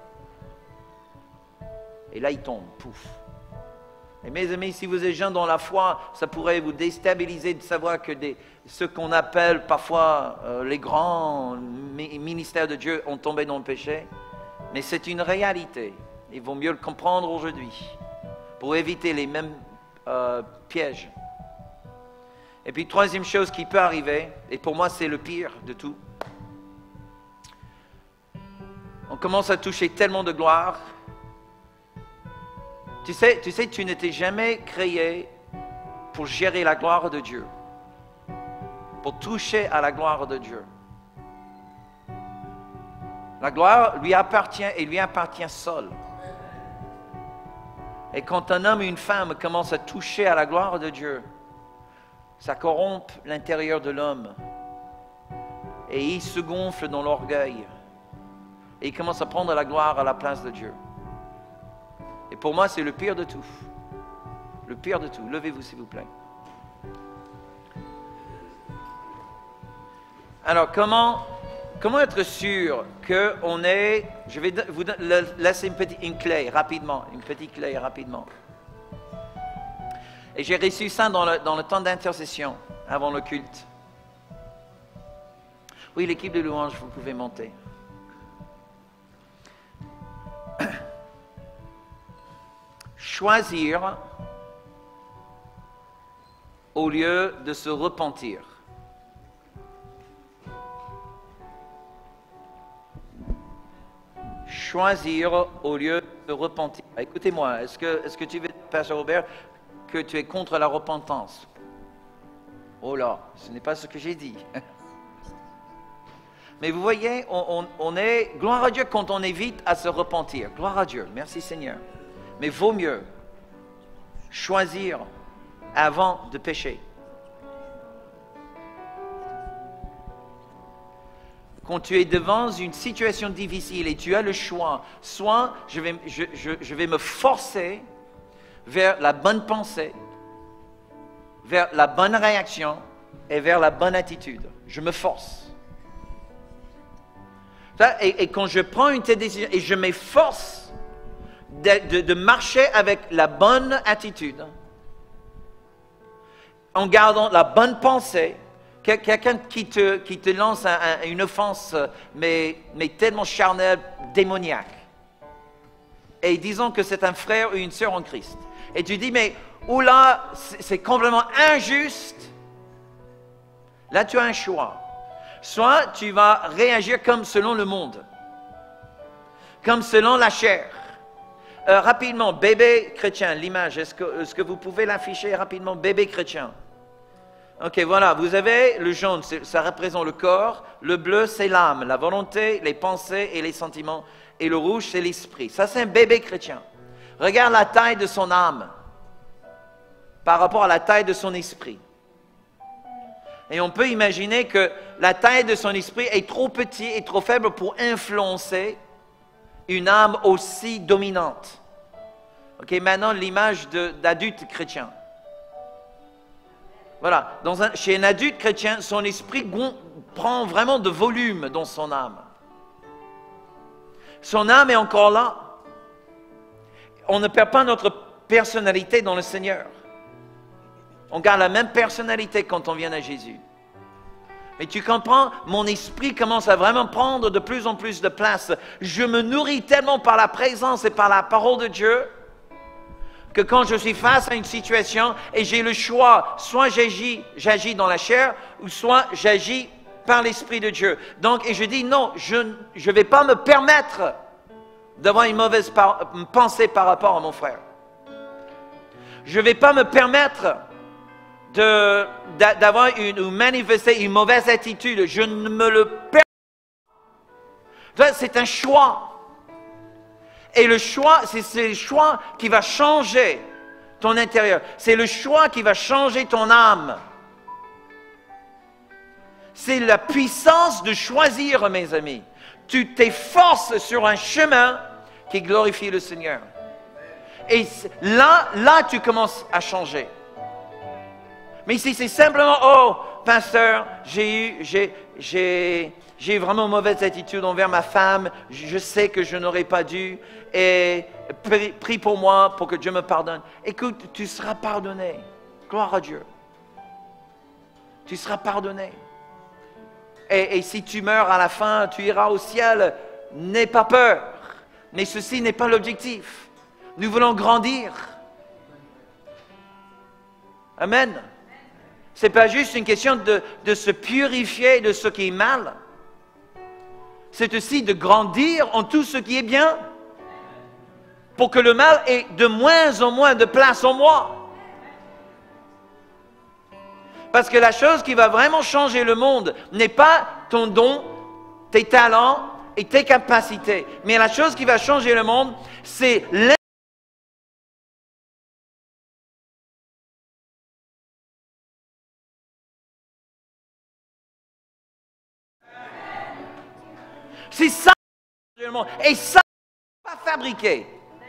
Et là, ils tombent, pouf. Et mes amis, si vous êtes jeunes dans la foi, ça pourrait vous déstabiliser de savoir que ceux qu'on appelle parfois les grands ministères de Dieu ont tombé dans le péché. Mais c'est une réalité. Il vaut mieux le comprendre aujourd'hui pour éviter les mêmes pièges. Et puis, troisième chose qui peut arriver, et pour moi c'est le pire de tout, on commence à toucher tellement de gloire. Tu sais, tu n'étais jamais créé pour gérer la gloire de Dieu. pour toucher à la gloire de Dieu. La gloire lui appartient et lui appartient seul. Et quand un homme et une femme commencent à toucher à la gloire de Dieu, ça corrompt l'intérieur de l'homme. Et il se gonfle dans l'orgueil. Et il commence à prendre la gloire à la place de Dieu. Et pour moi, c'est le pire de tout. Le pire de tout. Levez-vous, s'il vous plaît. Alors, comment être sûr qu'on est... Je vais vous laisser une petite clé rapidement. Et j'ai reçu ça dans le temps d'intercession, avant le culte. Oui, l'équipe de louange, vous pouvez monter. Choisir au lieu de se repentir. Choisir au lieu de se repentir. Écoutez-moi, est-ce que tu veux, Pasteur Robert, que tu es contre la repentance? Oh là, ce n'est pas ce que j'ai dit. Mais vous voyez, on est, gloire à Dieu quand on évite à se repentir. Gloire à Dieu, merci Seigneur. Mais vaut mieux choisir avant de pécher. Quand tu es devant une situation difficile et tu as le choix, soit je vais me forcer vers la bonne pensée, vers la bonne réaction et vers la bonne attitude. Je me force. Et quand je prends une telle décision et je m'efforce de marcher avec la bonne attitude, en gardant la bonne pensée, quelqu'un qui te lance une offense, mais tellement charnelle, démoniaque, et disons que c'est un frère ou une sœur en Christ, et tu dis, mais oula, c'est complètement injuste, là tu as un choix. Soit tu vas réagir comme selon le monde, comme selon la chair. Rapidement, bébé chrétien, l'image, est-ce que vous pouvez l'afficher rapidement, bébé chrétien? Ok, voilà, vous avez le jaune, ça représente le corps, le bleu c'est l'âme, la volonté, les pensées et les sentiments, et le rouge c'est l'esprit. Ça c'est un bébé chrétien. Regarde la taille de son âme par rapport à la taille de son esprit. Et on peut imaginer que la taille de son esprit est trop petite et trop faible pour influencer une âme aussi dominante. Ok, maintenant l'image d'adulte chrétien. Voilà, chez un adulte chrétien, son esprit prend vraiment de volume dans son âme. Son âme est encore là. On ne perd pas notre personnalité dans le Seigneur. On garde la même personnalité quand on vient à Jésus. Mais tu comprends, mon esprit commence à vraiment prendre de plus en plus de place. Je me nourris tellement par la présence et par la parole de Dieu que quand je suis face à une situation et j'ai le choix, soit j'agis dans la chair ou soit j'agis par l'Esprit de Dieu. Donc, et je dis non, je ne vais pas me permettre d'avoir une mauvaise pensée par rapport à mon frère. Je ne vais pas me permettre d'avoir ou manifester une mauvaise attitude. Je ne me le permets pas. C'est un choix. Et le choix, c'est le choix qui va changer ton intérieur. C'est le choix qui va changer ton âme. C'est la puissance de choisir, mes amis. Tu t'efforces sur un chemin qui glorifie le Seigneur. Et là, tu commences à changer. Mais si c'est simplement, oh, pasteur, j'ai vraiment une mauvaise attitude envers ma femme, je sais que je n'aurais pas dû, et prie pour moi, pour que Dieu me pardonne. Écoute, tu seras pardonné. Gloire à Dieu. Tu seras pardonné. Et si tu meurs à la fin, tu iras au ciel. N'aie pas peur. Mais ceci n'est pas l'objectif. Nous voulons grandir. Amen. Ce n'est pas juste une question de se purifier de ce qui est mal. C'est aussi de grandir en tout ce qui est bien. Pour que le mal ait de moins en moins de place en moi. Parce que la chose qui va vraiment changer le monde n'est pas ton don, tes talents et tes capacités. Mais la chose qui va changer le monde, c'est c'est ça qui va changer le monde. Et ça, pas fabriqué.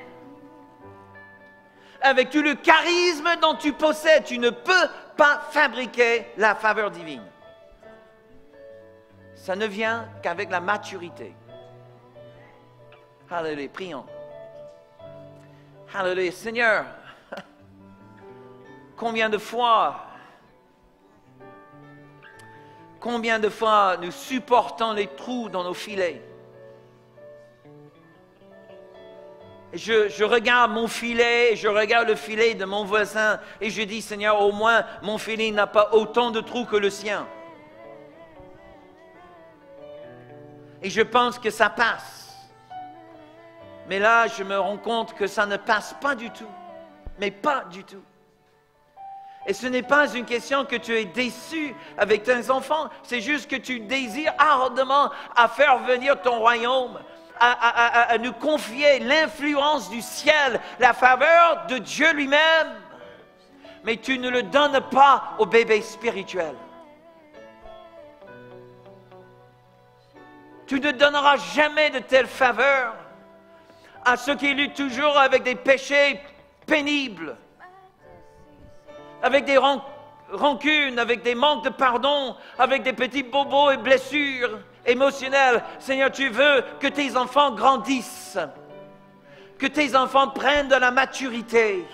Avec tout le charisme dont tu possèdes, tu ne peux pas fabriquer la faveur divine. Ça ne vient qu'avec la maturité. Alléluia, prions. Alléluia, Seigneur, combien de fois nous supportons les trous dans nos filets. Je regarde mon filet, je regarde le filet de mon voisin et je dis, Seigneur, au moins mon filet n'a pas autant de trous que le sien. Et je pense que ça passe. Mais là, je me rends compte que ça ne passe pas du tout. Mais pas du tout. Et ce n'est pas une question que tu es déçu avec tes enfants, c'est juste que tu désires ardemment à faire venir ton royaume. À nous confier l'influence du ciel, la faveur de Dieu lui-même. Mais tu ne le donnes pas au bébé spirituel. Tu ne donneras jamais de telle faveur à ceux qui luttent toujours avec des péchés pénibles, avec des rancunes, avec des manques de pardon, avec des petits bobos et blessures émotionnel. Seigneur, tu veux que tes enfants grandissent, que tes enfants prennent de la maturité.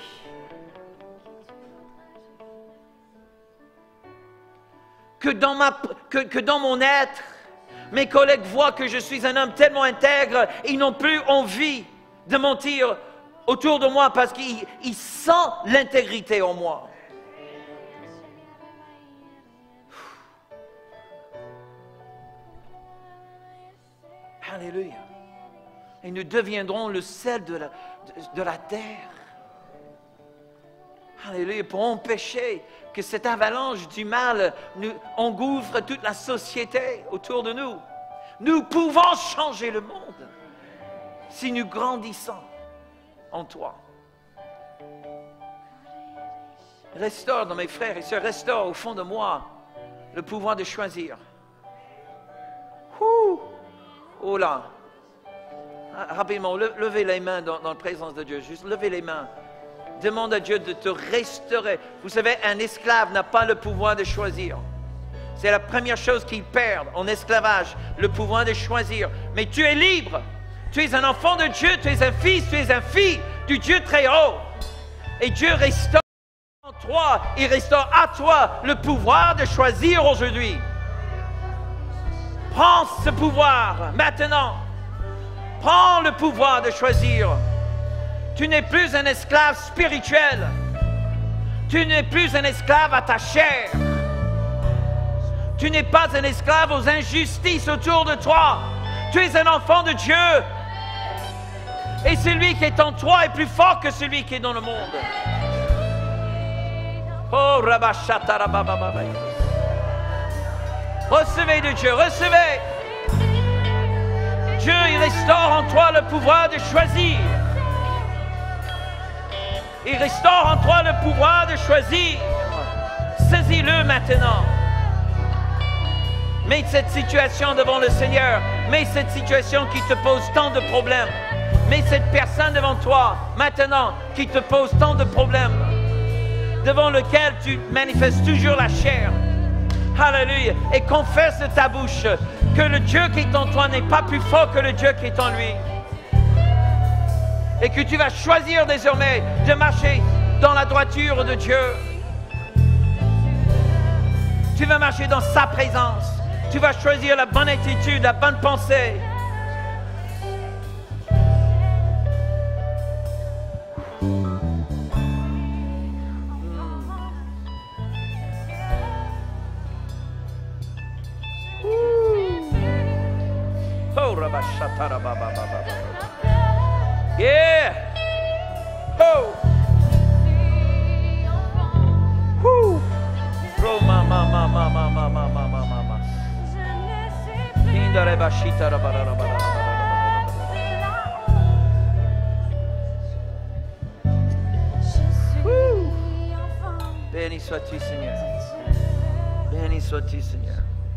Que dans mon être, mes collègues voient que je suis un homme tellement intègre, ils n'ont plus envie de mentir autour de moi parce qu'ils sentent l'intégrité en moi. Alléluia. Et nous deviendrons le sel de la terre. Alléluia. Pour empêcher que cette avalanche du mal nous engouffre toute la société autour de nous. Nous pouvons changer le monde si nous grandissons en toi. Restaure dans mes frères et sœurs, restaure au fond de moi le pouvoir de choisir. Oh là, rapidement, levez les mains dans la présence de Dieu, juste levez les mains. Demande à Dieu de te restaurer. Vous savez, un esclave n'a pas le pouvoir de choisir. C'est la première chose qu'il perd en esclavage, le pouvoir de choisir. Mais tu es libre. Tu es un enfant de Dieu, tu es un fils, tu es un fille du Dieu très haut. Et Dieu restaure en toi, il restaure à toi le pouvoir de choisir aujourd'hui. Prends ce pouvoir maintenant. Prends le pouvoir de choisir. Tu n'es plus un esclave spirituel. Tu n'es plus un esclave à ta chair. Tu n'es pas un esclave aux injustices autour de toi. Tu es un enfant de Dieu. Et celui qui est en toi est plus fort que celui qui est dans le monde. Oh, Rabashatarabababa. Recevez de Dieu, recevez. Dieu, il restaure en toi le pouvoir de choisir. Il restaure en toi le pouvoir de choisir. Saisis-le maintenant. Mets cette situation devant le Seigneur. Mets cette situation qui te pose tant de problèmes. Mets cette personne devant toi maintenant qui te pose tant de problèmes, devant lequel tu manifestes toujours la chair. Alléluia. Et confesse de ta bouche que le Dieu qui est en toi n'est pas plus fort que le Dieu qui est en lui. Et que tu vas choisir désormais de marcher dans la droiture de Dieu. Tu vas marcher dans sa présence. Tu vas choisir la bonne attitude, la bonne pensée. Yeah. Oh. Woo. Roma. Béni sois-tu, Seigneur. Béni sois-tu, Seigneur.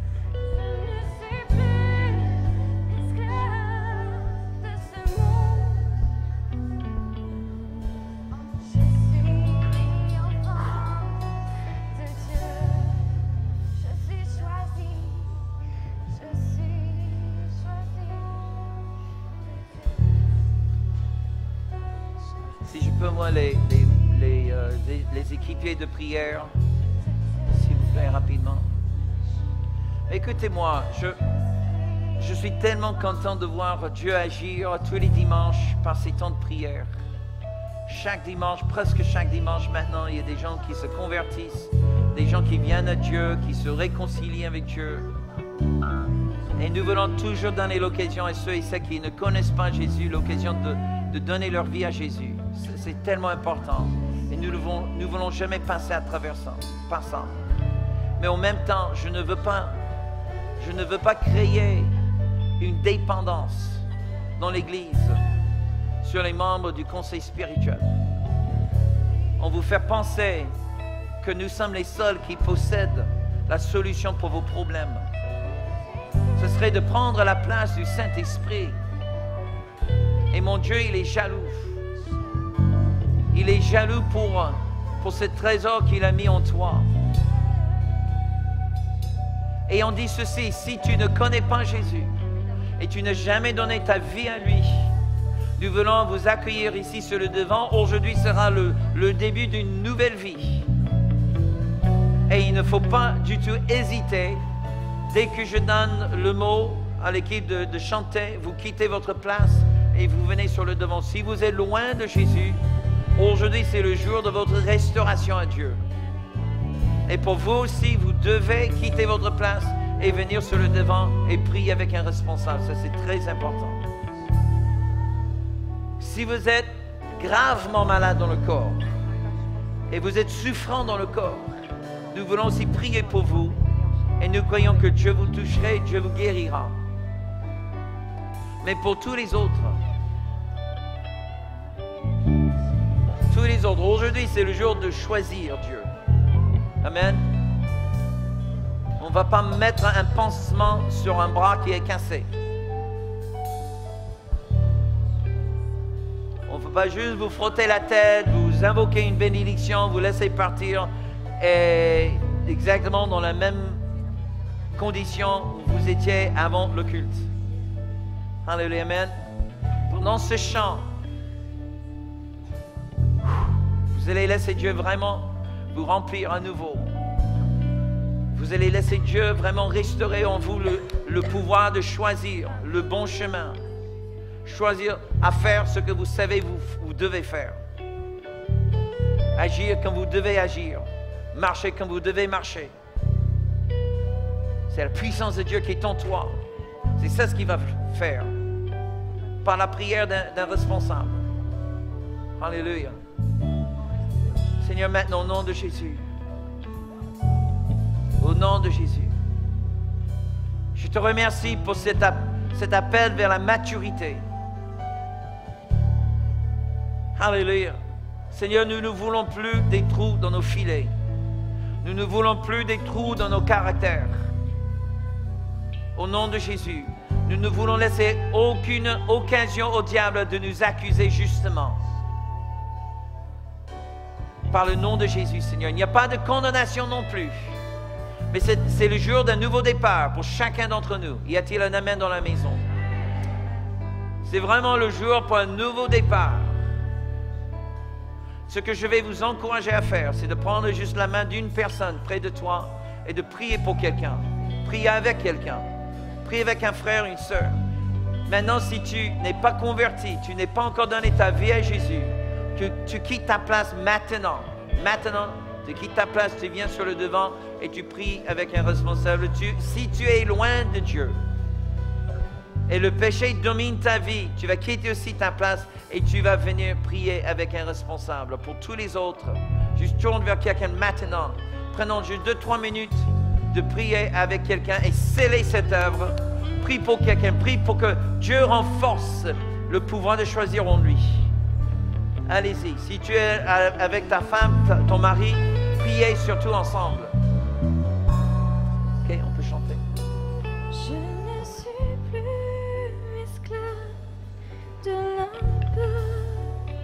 Si je peux, moi, les équipiers de prière, s'il vous plaît, rapidement. Écoutez-moi, je suis tellement content de voir Dieu agir tous les dimanches par ces temps de prière. Chaque dimanche, presque chaque dimanche maintenant, il y a des gens qui se convertissent, des gens qui viennent à Dieu, qui se réconcilient avec Dieu. Et nous voulons toujours donner l'occasion à ceux et celles qui ne connaissent pas Jésus, l'occasion de donner leur vie à Jésus. C'est tellement important. Et nous ne voulons jamais passer à travers ça. Mais en même temps, je ne veux pas créer une dépendance dans l'Église sur les membres du conseil spirituel. On vous fait penser que nous sommes les seuls qui possèdent la solution pour vos problèmes. Ce serait de prendre la place du Saint-Esprit. Et mon Dieu, il est jaloux. Il est jaloux pour ce trésor qu'il a mis en toi. Et on dit ceci, si tu ne connais pas Jésus et tu n'as jamais donné ta vie à lui, nous voulons vous accueillir ici sur le devant. Aujourd'hui sera le début d'une nouvelle vie. Et il ne faut pas du tout hésiter. Dès que je donne le mot à l'équipe de chanter, vous quittez votre place et vous venez sur le devant. Si vous êtes loin de Jésus, aujourd'hui, c'est le jour de votre restauration à Dieu. Et pour vous aussi, vous devez quitter votre place et venir sur le devant et prier avec un responsable. Ça, c'est très important. Si vous êtes gravement malade dans le corps et vous êtes souffrant dans le corps, nous voulons aussi prier pour vous et nous croyons que Dieu vous touchera et Dieu vous guérira. Mais pour tous les autres, aujourd'hui, c'est le jour de choisir Dieu. Amen. On ne va pas mettre un pansement sur un bras qui est cassé. On ne peut pas juste vous frotter la tête, vous invoquer une bénédiction, vous laisser partir et exactement dans la même condition où vous étiez avant le culte. Alléluia, amen. Pendant ce chant, vous allez laisser Dieu vraiment vous remplir à nouveau. Vous allez laisser Dieu vraiment restaurer en vous le pouvoir de choisir le bon chemin. Choisir à faire ce que vous savez vous devez faire. Agir comme vous devez agir. Marcher comme vous devez marcher. C'est la puissance de Dieu qui est en toi. C'est ça ce qu'il va faire. Par la prière d'un responsable. Alléluia. Seigneur, maintenant, au nom de Jésus. Au nom de Jésus. Je te remercie pour cet appel vers la maturité. Alléluia. Seigneur, nous ne voulons plus des trous dans nos filets. Nous ne voulons plus des trous dans nos caractères. Au nom de Jésus, nous ne voulons laisser aucune occasion au diable de nous accuser justement. Par le nom de Jésus, Seigneur. Il n'y a pas de condamnation non plus. Mais c'est le jour d'un nouveau départ pour chacun d'entre nous. Y a-t-il un amen dans la maison? C'est vraiment le jour pour un nouveau départ. Ce que je vais vous encourager à faire, c'est de prendre juste la main d'une personne près de toi et de prier pour quelqu'un. Prier avec quelqu'un. Prier avec un frère, une sœur. Maintenant, si tu n'es pas converti, tu n'es pas encore donné ta vie à Jésus, tu quittes ta place maintenant. Maintenant, tu quittes ta place, tu viens sur le devant et tu pries avec un responsable. Si tu es loin de Dieu et le péché domine ta vie, tu vas quitter aussi ta place et tu vas venir prier avec un responsable. Pour tous les autres, juste tourne vers quelqu'un maintenant. Prenons juste 2-3 minutes de prier avec quelqu'un et sceller cette œuvre. Prie pour quelqu'un, prie pour que Dieu renforce le pouvoir de choisir en lui. Allez-y. Si tu es avec ta femme, ton mari, priez surtout ensemble. Ok, on peut chanter. Je ne suis plus esclave de l'un peu.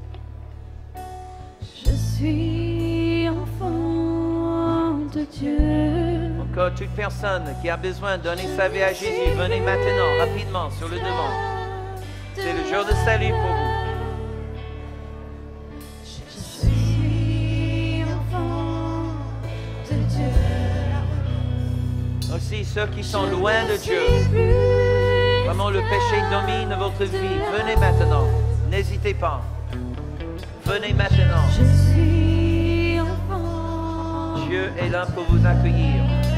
Je suis enfant de Dieu. Encore toute personne qui a besoin de donner sa vie à Jésus, venez maintenant, rapidement, sur le devant. C'est le jour de salut pour vous. Je suis enfant de Dieu. Aussi ceux qui sont loin de Dieu, vraiment le péché domine votre vie. Venez maintenant, n'hésitez pas. Venez maintenant. Je suis enfant. Dieu est là pour vous accueillir.